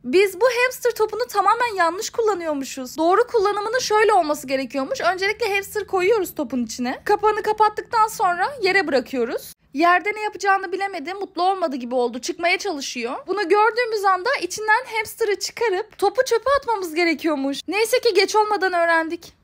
Biz bu hamster topunu tamamen yanlış kullanıyormuşuz. Doğru kullanımının şöyle olması gerekiyormuş. Öncelikle hamster koyuyoruz topun içine. Kapağını kapattıktan sonra yere bırakıyoruz. Yerde ne yapacağını bilemedi, mutlu olmadı gibi oldu. Çıkmaya çalışıyor. Bunu gördüğümüz anda içinden hamster'ı çıkarıp topu çöpe atmamız gerekiyormuş. Neyse ki geç olmadan öğrendik.